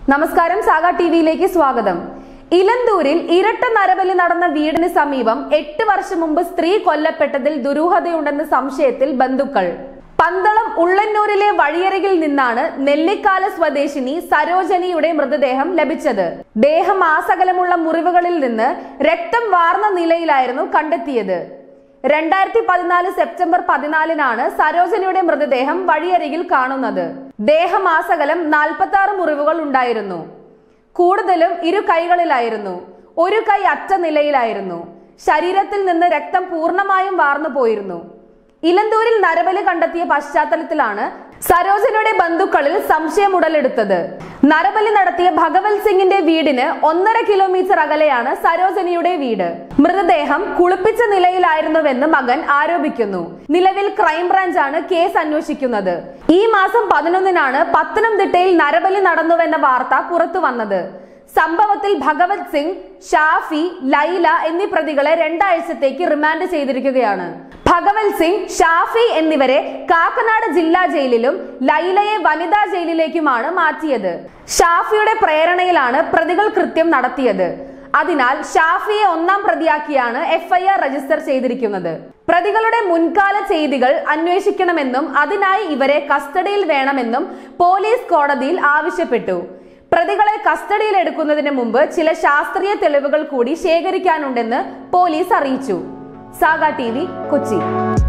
നമസ്കാരം, സാഗ ടിവിയിലേക്ക് സ്വാഗതം. ഇലന്തൂരിൽ ഇരട്ട നരബലി നടന്ന വീടിന് സമീപം 8 വർഷം മുമ്പ് സ്ത്രീ കൊല്ലപ്പെട്ടതിൽ ദുരൂഹതയുണ്ടെന്ന സംശയത്തിൽ ബന്ധുക്കൾ. പന്തളം ഉള്ളന്നൂരിലെ വഴിയരികിൽ നിന്നാണ് നെല്ലിക്കാല സ്വദേശിനി സരോജനിയുടെ മൃതദേഹം ലഭിച്ചത്. ദേഹമാസകലമുള്ള മുറിവുകളിൽ നിന്ന് രക്തം വാർന്ന നിലയിലായിരുന്നു കണ്ടെത്തിയത്. 2014 സെപ്റ്റംബർ 14-നാണ് സരോജനിയുടെ മൃതദേഹം വഴിയരികിൽ കാണുന്നത്. ദേഹമാസകലം 46 മുറിവുകൾ ഉണ്ടായിരുന്നു. കൂടുതലും ഇരു കൈകളിലായിരുന്നു. ഒരു കൈ അറ്റ നിലയിലായിരുന്നു. ശരീരത്തിൽ നിന്ന് രക്തം പൂർണ്ണമായും വാർന്നു പോയിരുന്നു. ഇലന്തൂരിൽ നരബലി കണ്ടെത്തിയ പശ്ചാത്തലത്തിലാണ് സരോജനിയുടെ ബന്ധുക്കളിൽ സംശയം ഉടലെടുത്തത്. നരബലി നടത്തിയ ഭഗവത് സിംഗിന്റെ വീടിന് 1.5 കിലോമീറ്റർ അകലെയാണ് സരോജനിയുടെ വീട്. മൃതദേഹം കുളിപ്പിച്ച നിലയിലായിരുന്നുവെന്ന് മകൻ ആരോപിക്കുന്നു. നിലവിൽ ക്രൈംബ്രാഞ്ചാണ് കേസ് അന്വേഷിക്കുന്നത്. ഈ മാസം 11-നാണ് പത്തനംതിട്ടയിൽ നരബലി നടന്നുവെന്ന വാർത്ത പുറത്തു വന്നത്. സംഭവത്തിൽ ഭഗവത് സിംഗ്, ഷാഫി, ലൈല എന്നീ പ്രതികളെ 2 ആഴ്ചത്തേക്ക് റിമാൻഡ് ചെയ്തിരിക്കുകയാണ്. ഭഗവത് സിംഗ്, ഷാഫി എന്നിവരെ കാക്കനാട് ജില്ലാ ജയിലിലും ലൈലയെ വനിതാ ജയിലിലേക്കുമാണ് മാറ്റിയത്. ഷാഫിയുടെ പ്രേരണയിലാണ് പ്രതികൾ കൃത്യം നടത്തിയത്. അതിനാൽ ഷാഫിയെ 1-ാം പ്രതിയാക്കിയാണ് FIR രജിസ്റ്റർ ചെയ്തിരിക്കുന്നത്. പ്രതികളുടെ മുൻകാല ചെയ്തികൾ അന്വേഷിക്കണമെന്നും അതിനായി ഇവരെ കസ്റ്റഡിയിൽ വേണമെന്നും പോലീസ് കോടതിയിൽ ആവശ്യപ്പെട്ടു. പ്രതികളെ കസ്റ്റഡിയിൽ എടുക്കുന്നതിന് മുമ്പ് ചില ശാസ്ത്രീയ തെളിവുകൾ കൂടി ശേഖരിക്കാനുണ്ടെന്ന് പോലീസ് അറിയിച്ചു. സാഗ TV, കൊച്ചി.